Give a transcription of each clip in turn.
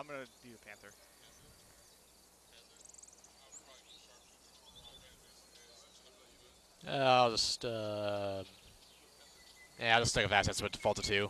I'm gonna do a Panther. I'll just yeah, I'll just stick with assets with default to 2.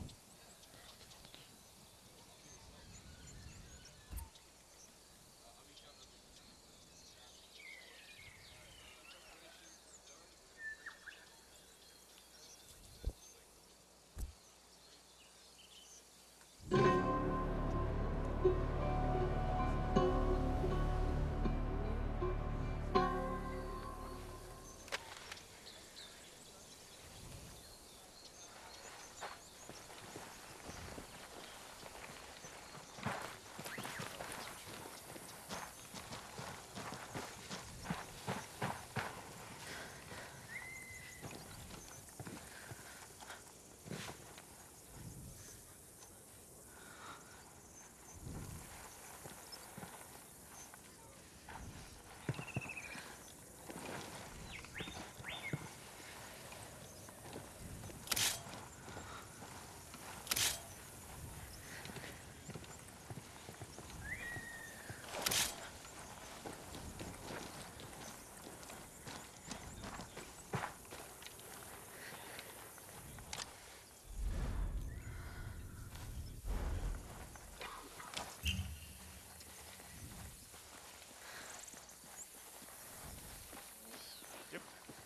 Yep.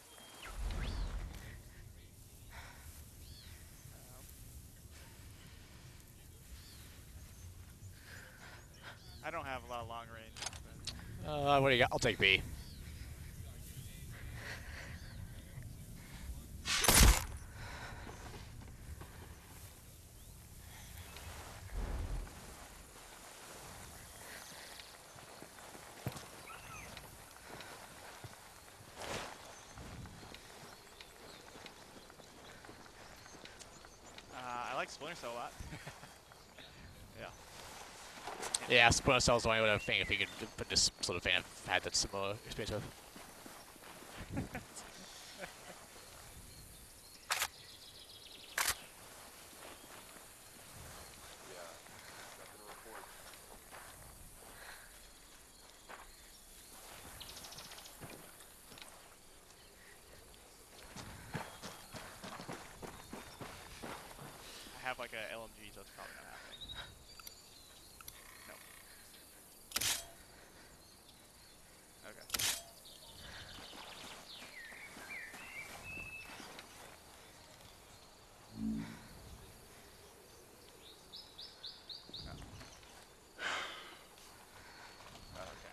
Um, I don't have a lot of long range, but What do you got? I'll take B. I like Splinter Cell a lot. Yeah. Yeah, Splinter Cell's the only one I think if you could put this sort of fan had that similar experience with. I have like a LMG, so it's probably not happening. No. Okay. Oh. Oh, okay.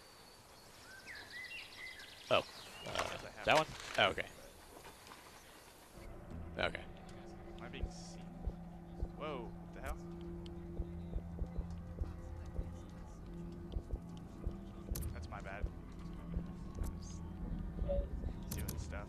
Oh, Guess I have that one? Oh, too, okay. but Okay. am I being seen? Whoa! What the hell? That's my bad. Just doing stuff.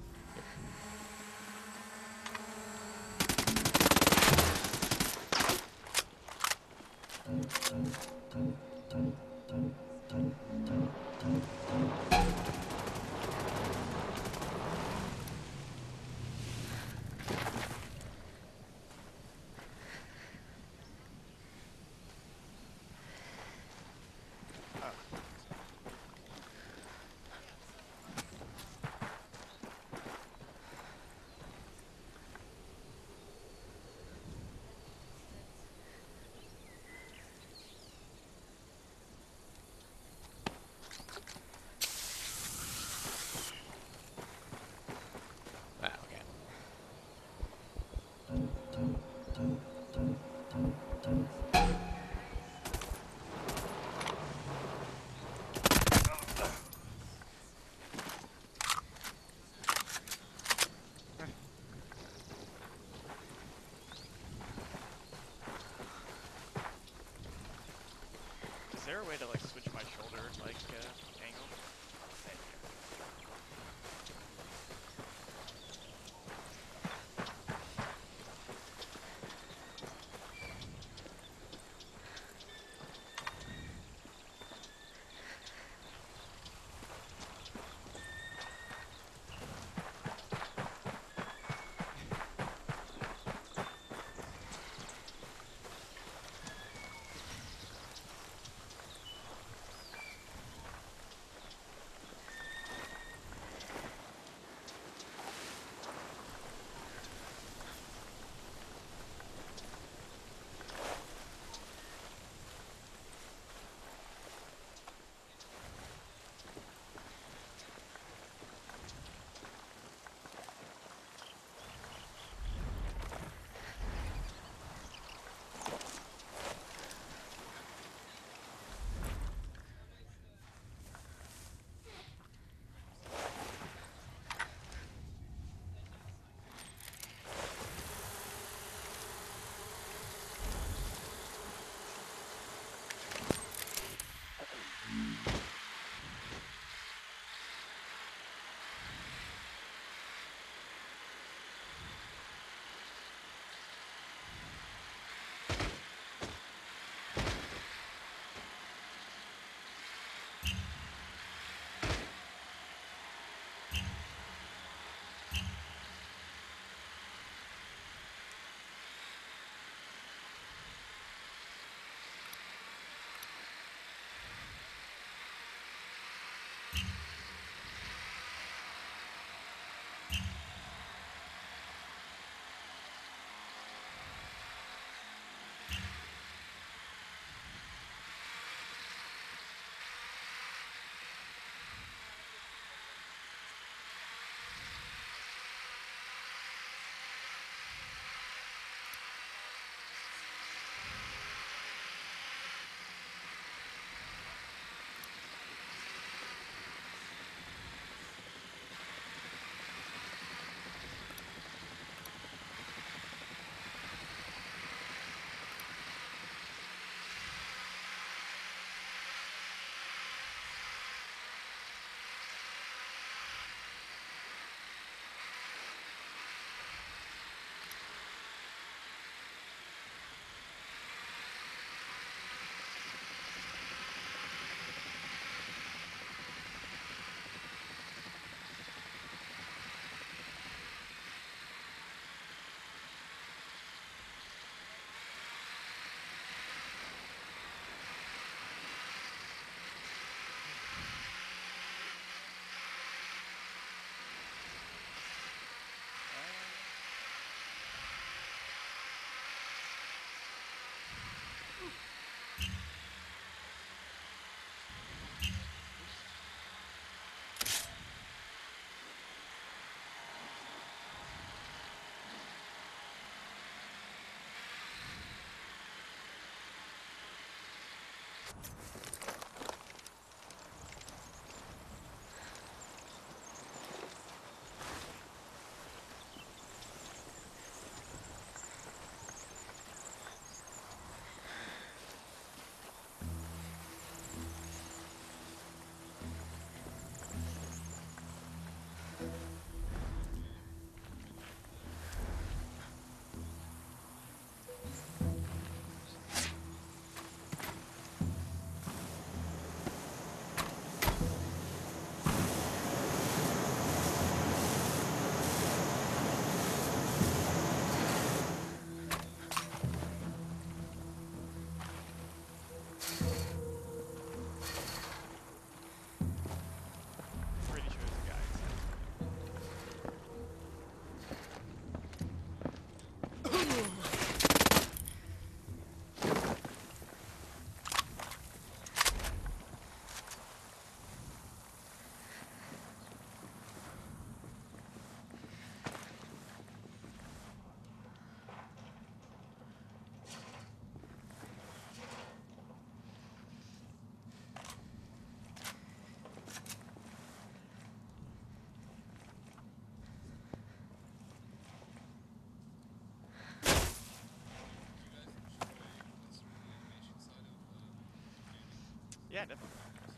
Yeah, definitely.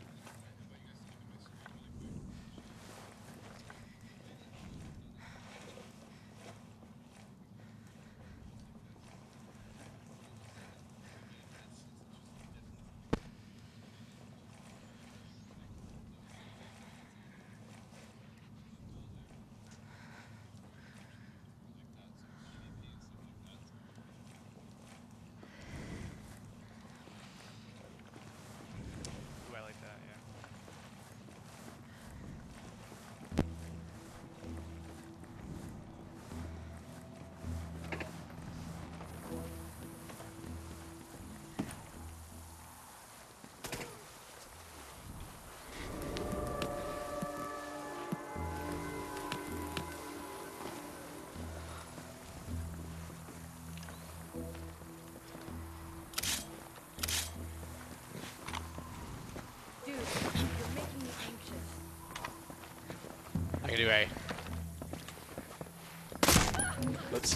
Ooh, I like that, yeah. Dude, you're making me anxious. I can do A. Let's.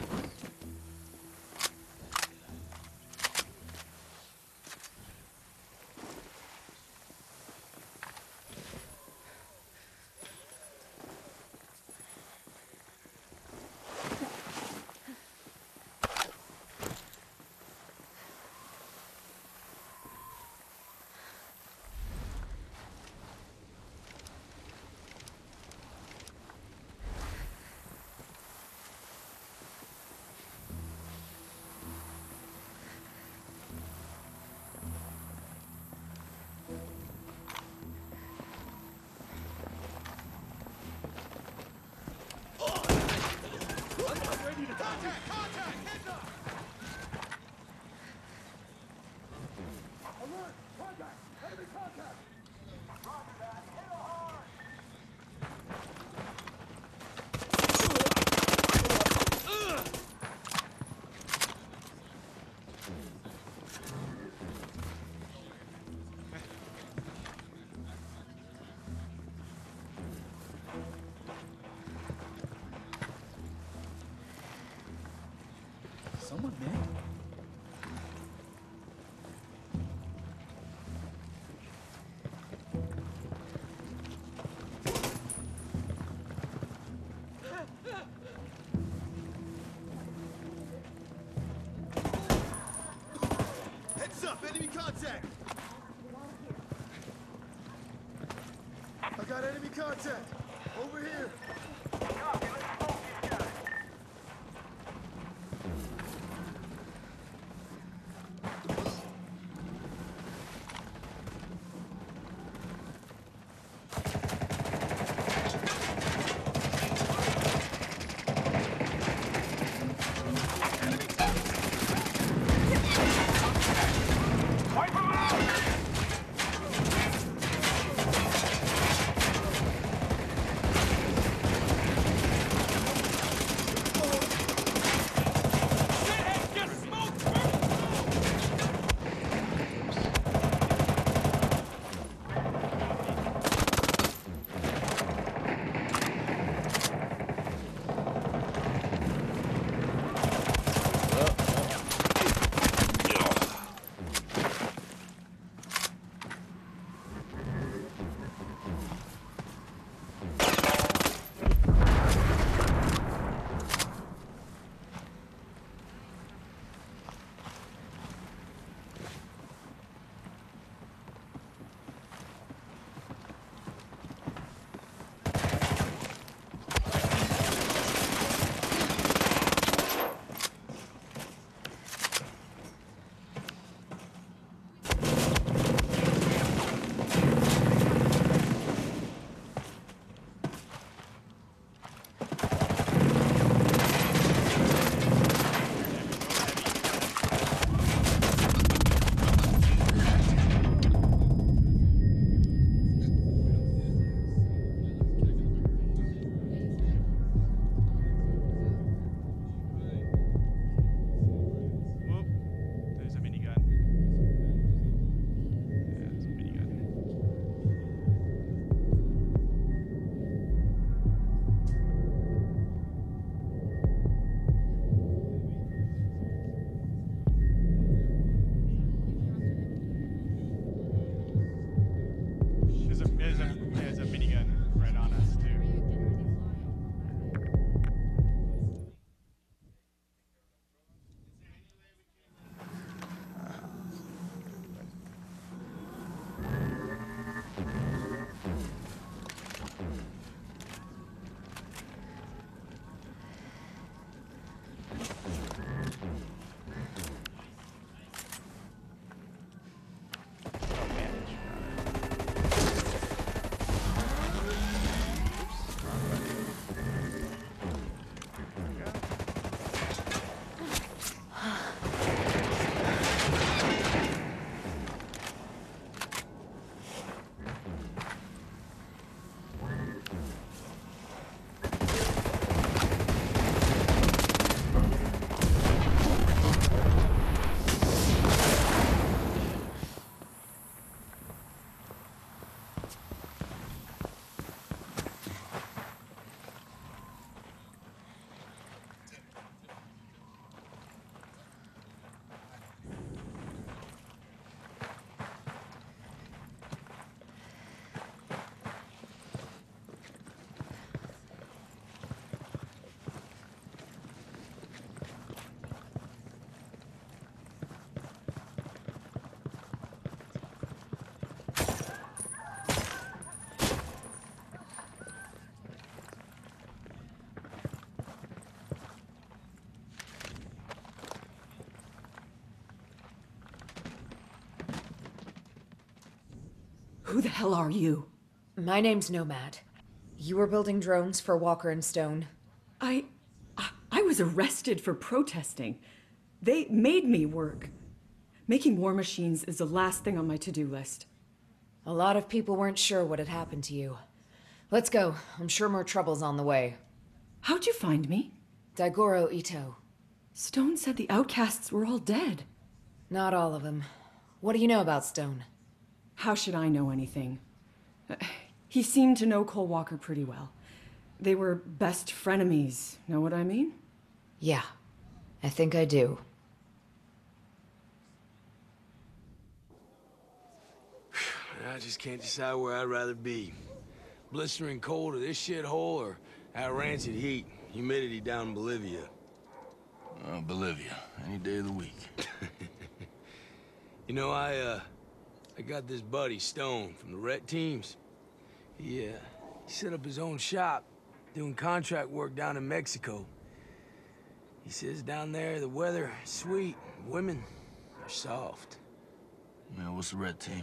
Someone, man. Heads up, enemy contact! I got enemy contact! Over here! Who the hell are you? My name's Nomad. You were building drones for Walker and Stone. I was arrested for protesting. They made me work. Making war machines is the last thing on my to-do list. A lot of people weren't sure what had happened to you. Let's go. I'm sure more trouble's on the way. How'd you find me? Daigoro Ito. Stone said the outcasts were all dead. Not all of them. What do you know about Stone? How should I know anything? He seemed to know Cole Walker pretty well. They were best frenemies, know what I mean? Yeah, I think I do. I just can't decide where I'd rather be. Blistering cold of this shithole or that rancid heat, humidity down in Bolivia. Bolivia, any day of the week. You know, I got this buddy, Stone, from the Ret teams. He set up his own shop, doing contract work down in Mexico. He says down there the weather is sweet, women are soft. Man, what's the red team?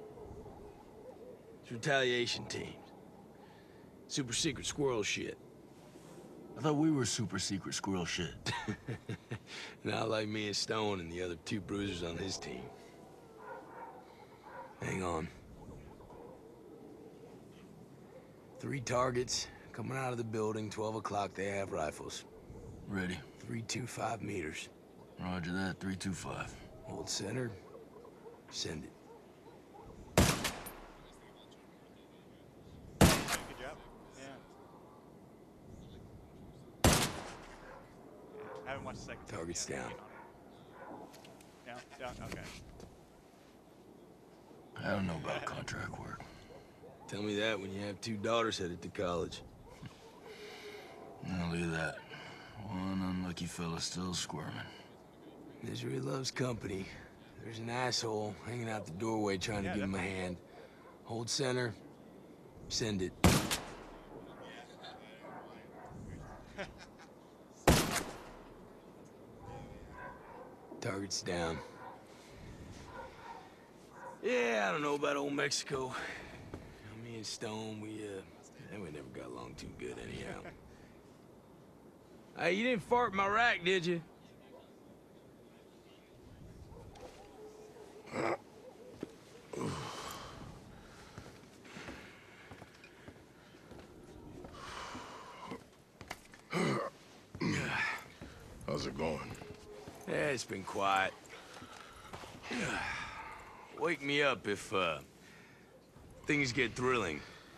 It's retaliation teams. Super secret squirrel shit. I thought we were super secret squirrel shit. Not like me and Stone and the other two bruisers on his team. Hang on. 3 targets coming out of the building, 12 o'clock, they have rifles. Ready. 325 meters. Roger that, 325. Hold center. Send it. Good job. Yeah. I haven't watched the second. Target's yet. down. Down, okay. I don't know about contract work. Tell me that when you have 2 daughters headed to college. Now look at that. One unlucky fella still squirming. Misery loves company. There's an asshole hanging out the doorway trying to give him a hand. Hold center. Send it. Target's down. Yeah, I don't know about old Mexico. Me and Stone, we never got along too good anyhow. Hey, you didn't fart in my rack, did you? How's it going? Yeah, it's been quiet. Wake me up if, things get thrilling.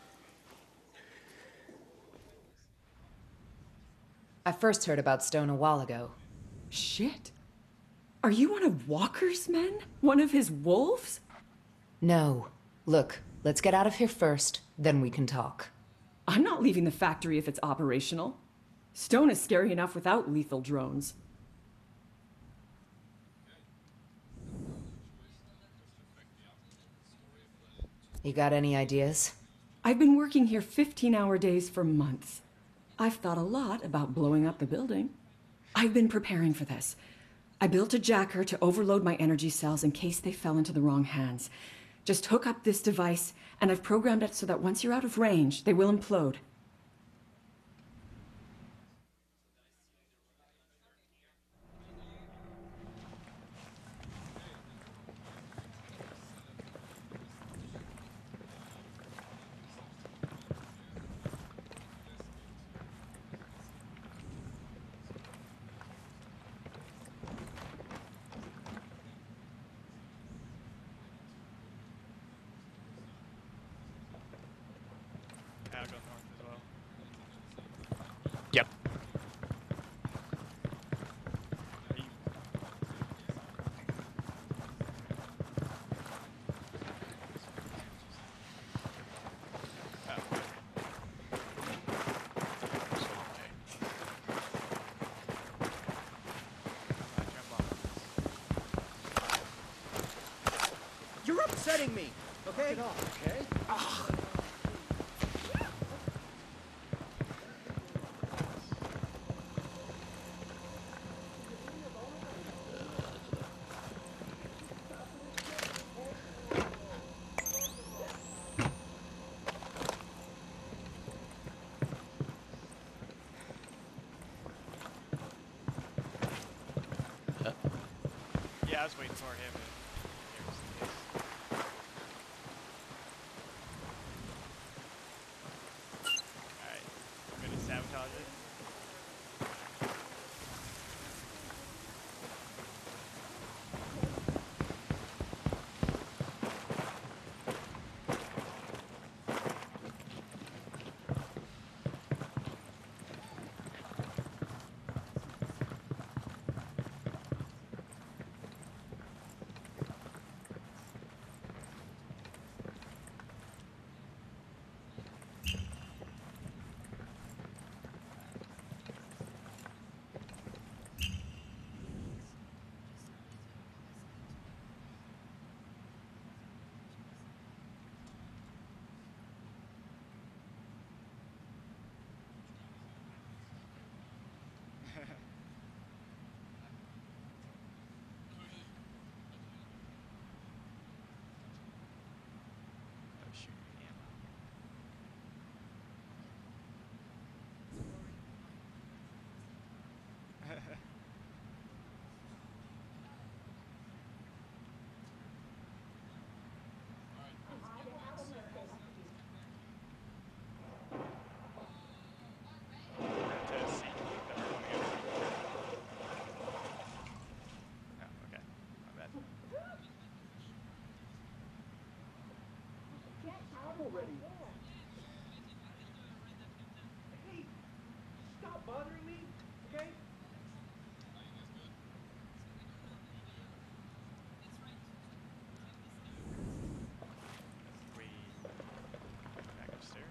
I first heard about Stone a while ago. Shit. Are you one of Walker's men? One of his wolves? No. Look, let's get out of here first, then we can talk. I'm not leaving the factory if it's operational. Stone is scary enough without lethal drones. You got any ideas? I've been working here 15-hour days for months. I've thought a lot about blowing up the building. I've been preparing for this. I built a jacker to overload my energy cells in case they fell into the wrong hands. Just hook up this device, and I've programmed it so that once you're out of range, they will implode. I'll go north as well. Yep. Are you... Oh, okay. You're upsetting me, okay? Knock it off, okay? Yeah, I was waiting for him. Alright, I'm gonna sabotage it. Oh shoot, ammo. Tennessee, that we're going to go. Oh, okay. My bad. Get out already. Hey, stop bothering me, okay? We back upstairs.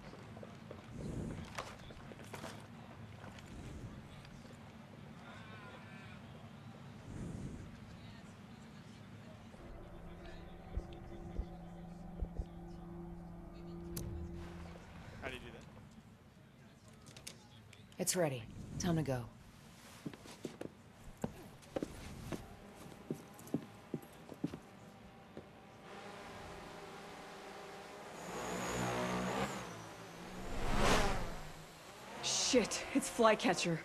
How do you do that? It's ready. Time to go. Shit, it's Flycatcher.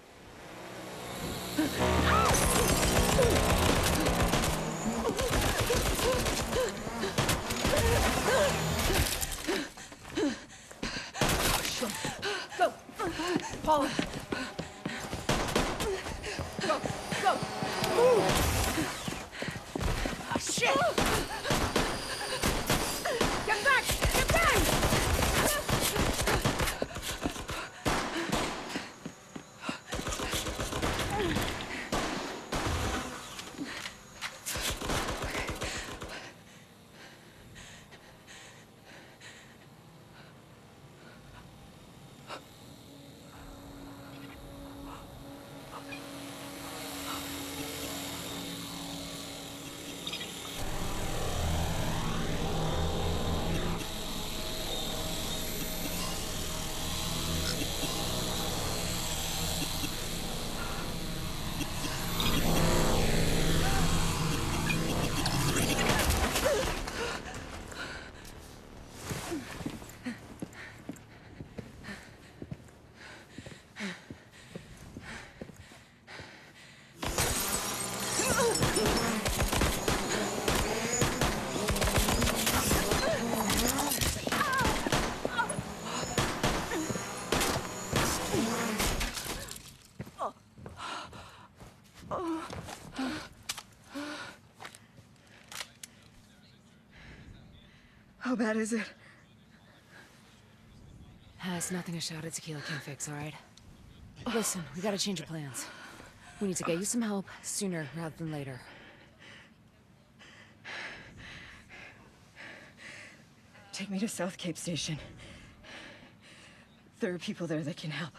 Go! Paula! Go! Go! Move! Ah, shit! Get back! Get back! How bad is it? It's nothing a shot at tequila can't fix, all right? Listen, we gotta change our plans. We need to get you some help sooner rather than later. Take me to South Cape Station. There are people there that can help.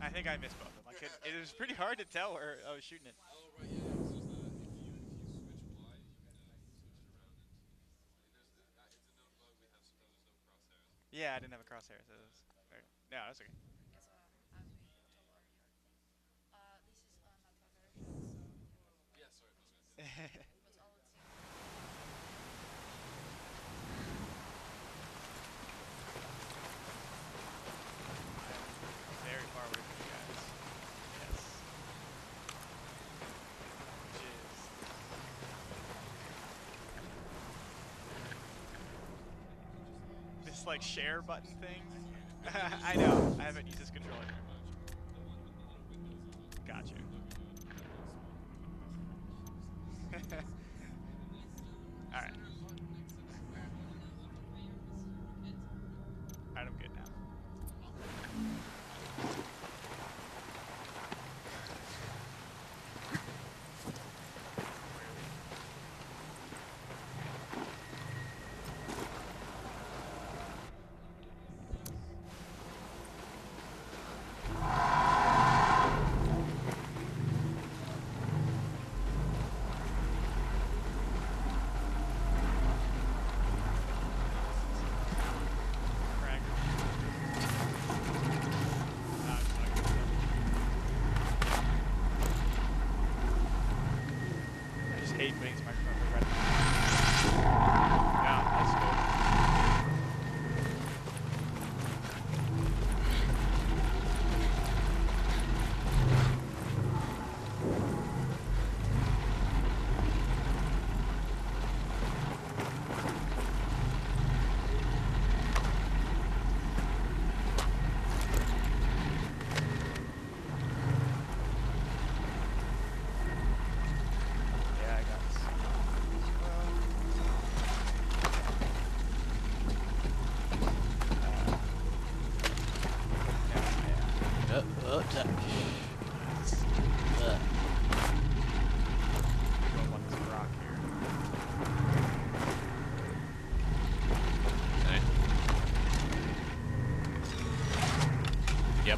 I think I missed both of them. I could. It was pretty hard to tell where I was shooting it. Yeah, I didn't have a crosshair. So it was no, that's okay. Very far away from you guys. Yes. Which is this like share button thing. I know. I haven't used this controller. Got you. All right. All right, I'm good now. Hate when his microphone goes right. Yeah, that's good. Yeah, I got this. Yep.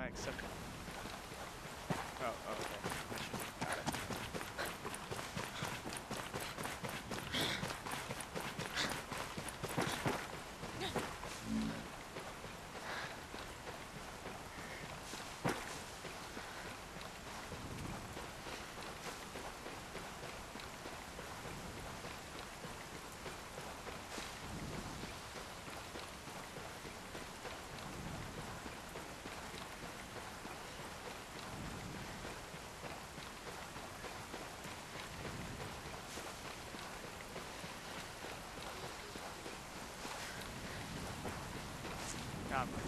except. Oh, okay. I should got it. Not much.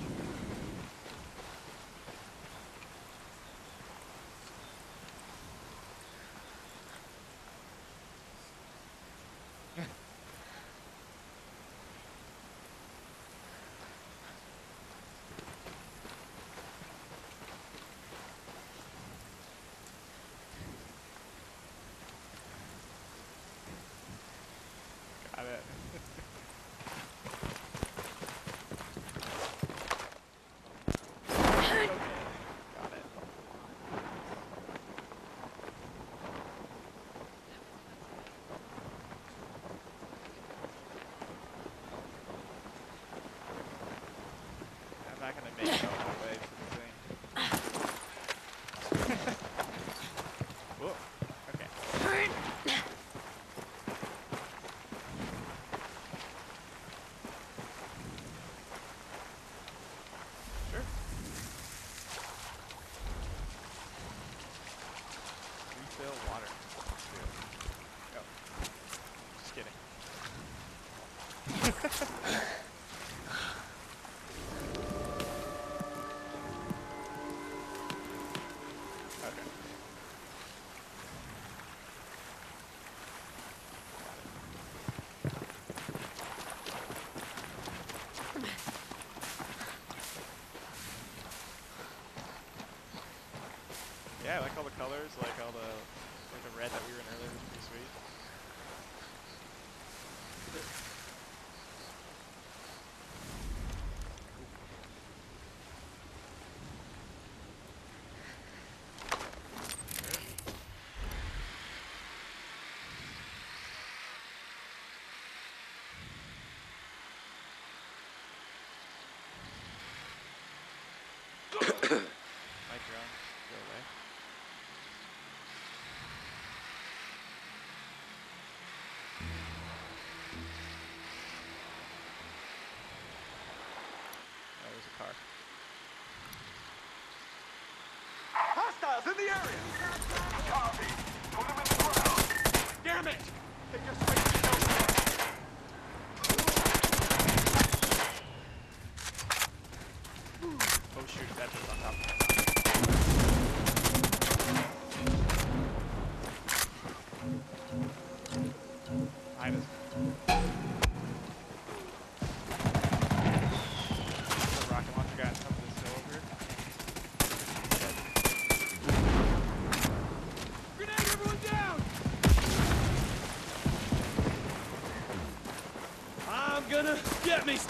Got it. Okay, got it. I'm not gonna make it all the way to the thing. Whoa. Okay. Sure. Refill water. Oh. Just kidding. Okay. Yeah, I like all the colors, like all the red that we were in earlier was pretty sweet. My drone, go away. Oh, there's a car. Hostiles in the area! Copy. Put them in the ground. Damn it! They just made me know. Oh shoot, that's what's on top of me. Behind us. The rocket launcher got up this hill over here. Grenade, everyone down! I'm gonna get me.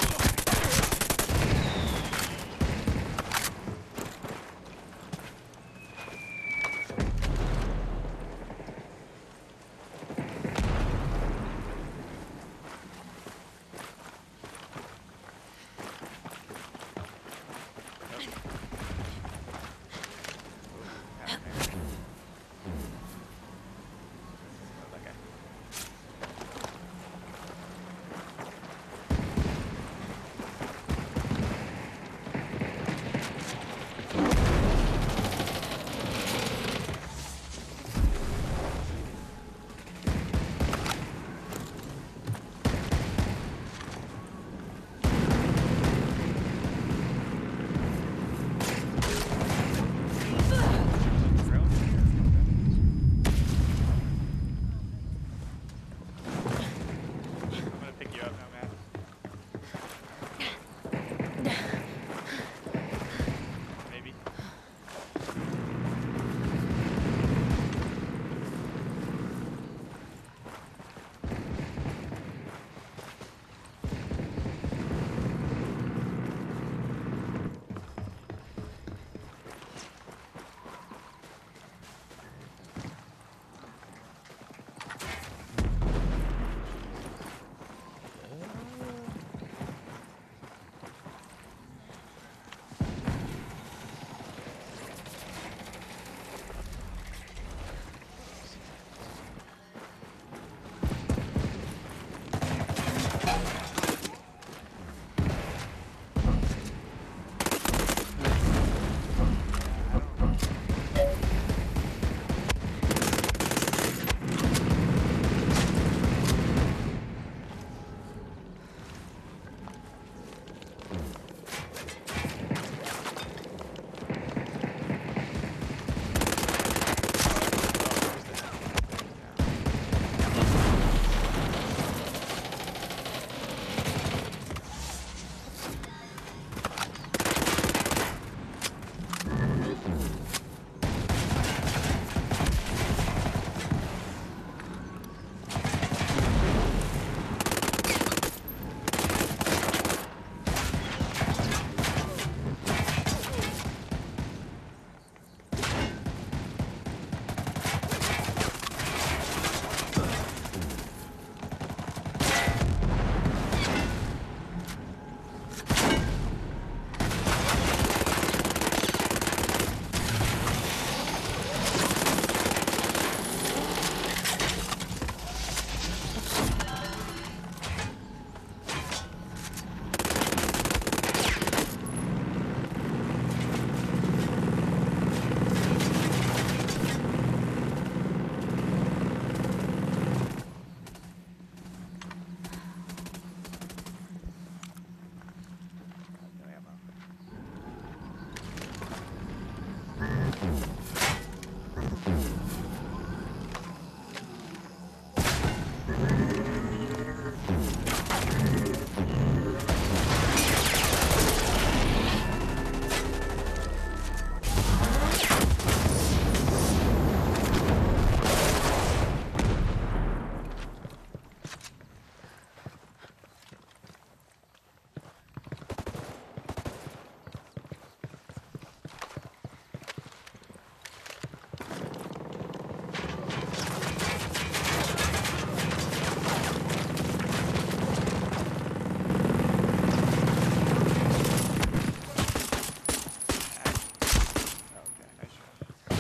Okay, nice shot.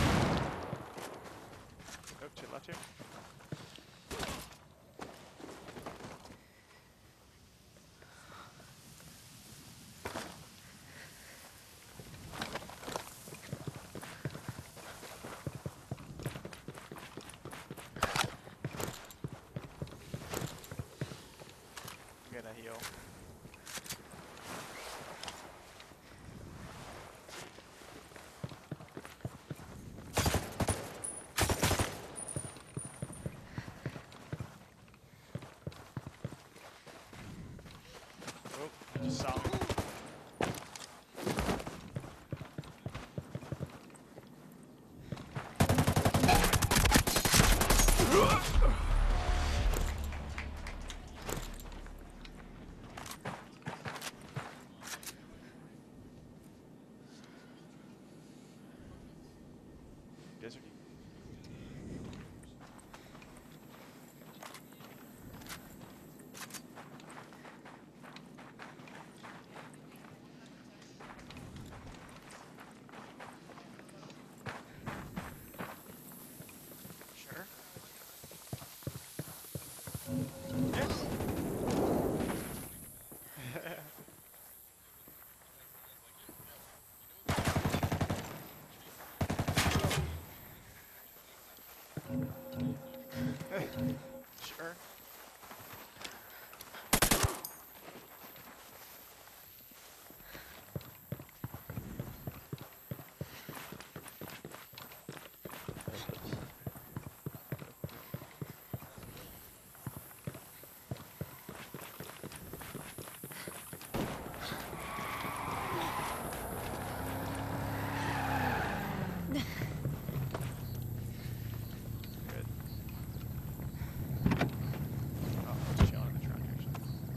Oh, to the left here. I'm gonna heal. Oh, I just saw him. Desert. Sure. Yes. Sure. Good. Oh, I'm chilling in the truck actually.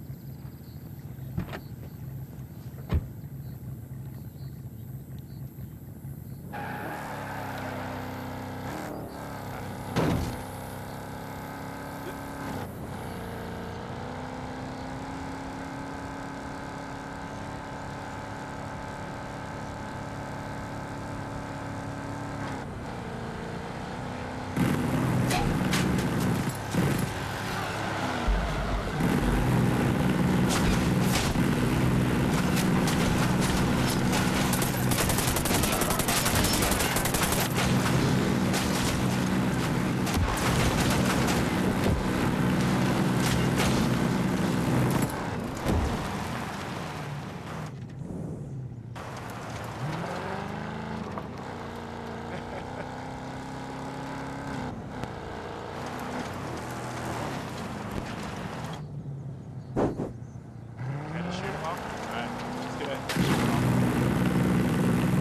Gonna shoot him off? Alright, let's do it. Shoot him off.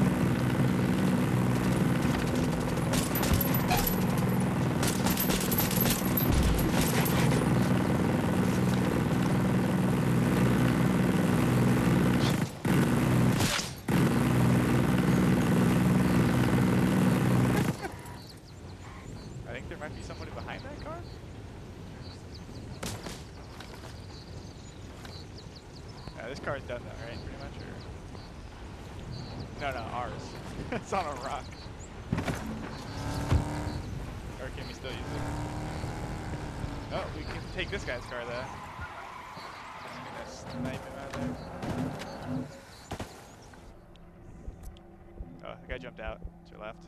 I think there might be somebody behind that car. Yeah, this car's done though, right? Pretty much, or... No, ours. It's on a rock. Or can we still use it? Oh, we can take this guy's car though. Just gonna snipe him out there. Oh, the guy jumped out to your left.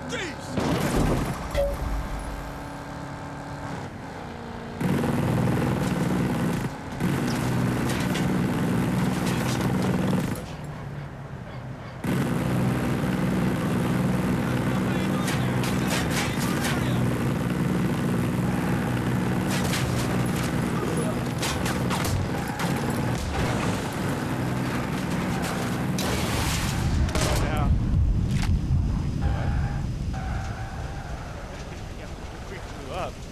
We blew up.